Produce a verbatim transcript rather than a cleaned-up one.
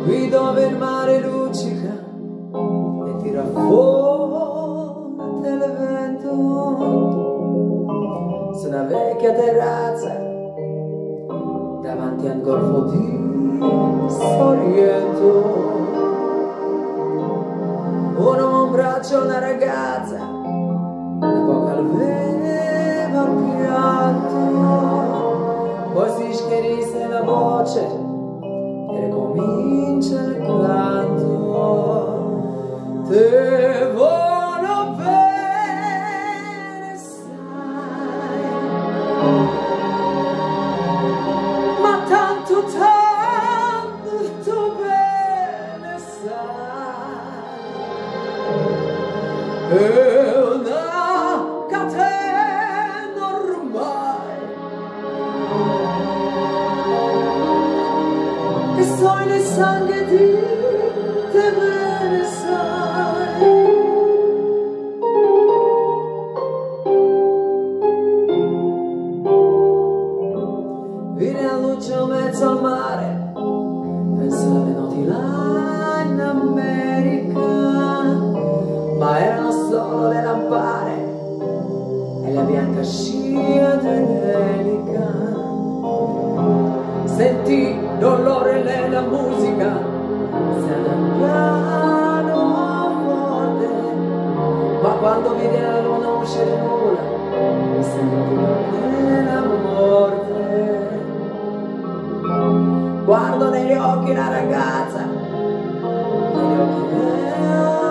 qui dove il mare luccica e tira fuori il vento, su una vecchia terrazza davanti al golfo di Sorrento. Uno abbraccia una ragazza, da poco aveva pianto, poi si schiarisse la voce e ricomincia il canto. Te voglio bene, sai, ma tanto tanto bene sai, è una catena ormai, e so nel sangue di te bene sai. Viene a luce in mezzo al mare, pensa alle noti là in America, ma erano solo le lampare e la bianca scia d'Angelica. Sentì l'olore nella musica, sale al piano forte, ma quando vide la luna uscire nulla, mi sembra che la morte. Guardo negli occhi la ragazza, negli occhi